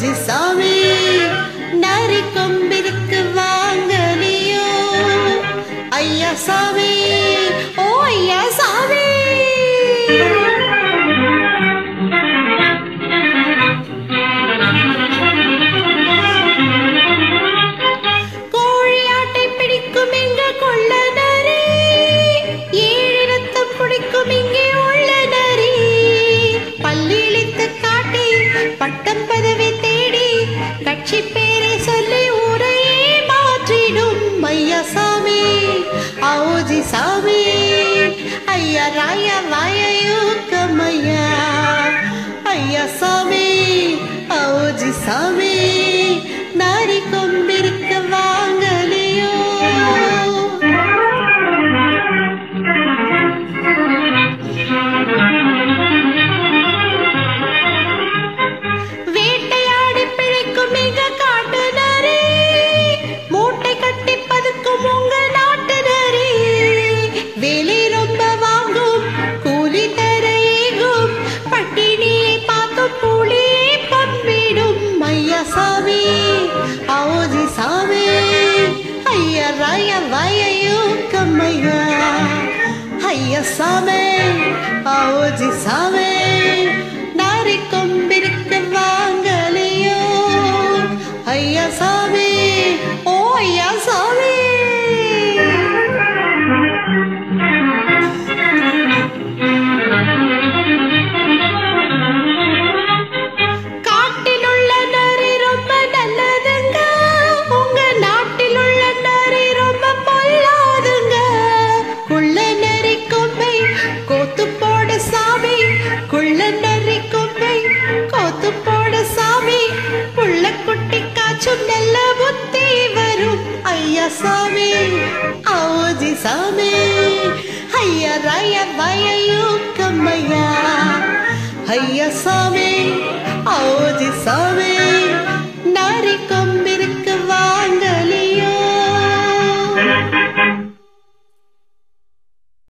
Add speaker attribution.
Speaker 1: OG சாமி நரி கொம்பிருக்கு வாங்கலியோ ஐயா சாமி ஓ ஐயா சாமி கோழியாட்டை பிடிக்கும் எங்க கொள்ள நரி ஏழு ரத்தம் குடிக்கும் இங்கே உள்ள நரி பல்லிழித்து காட்டி பட்டம் பதவி தேடி கட்சி பேரை சொல்லி ஊரையே மாற்றிடும் ஐயா சாமி ஓஜி சாமி ஐயா ராயா வாயோ கம்மையா ஐயா சாமி ஓஜி சாமி நரி கொம்பிருக்க வாங்கலியோ வேட்டையாடி பிழைக்கும் மிக காட்டு நரி மூட்டை கட்டி பதுக்கும் உங்க நாட்டு நரி வேலை ரொம்ப வாங்கும் கூலி தர ஏகும் பட்டினியை பார்த்து புலியை பம்பிடும் ஐயா சாமி ஓஜி சாமி ஐயா ராய வாயோ கம்மையா ஐயா சாமி ஓஜி சாமி நரி கொம்பிருக்க வாங்கலியோ ஐயா சாமி ஓ ஐயா சாமி காட்டில் உள்ள நரி ரொம்ப நல்லதுங்க உங்க நாட்டில் உள்ள நரி ரொம்ப பொல்லாதுங்க குள்ள நரி கொம்பை கோத்து போட சாமி குள்ள நரி கொம்பை கோத்து போட சாமி புள்ள குட்டி காச்சும் நல்ல புத்தி வரும் ஐயா சாமி ஓஜி சாமி ஐயா ராய வாயோ கம்மையா ஐயா சாமி ஓஜி சாமி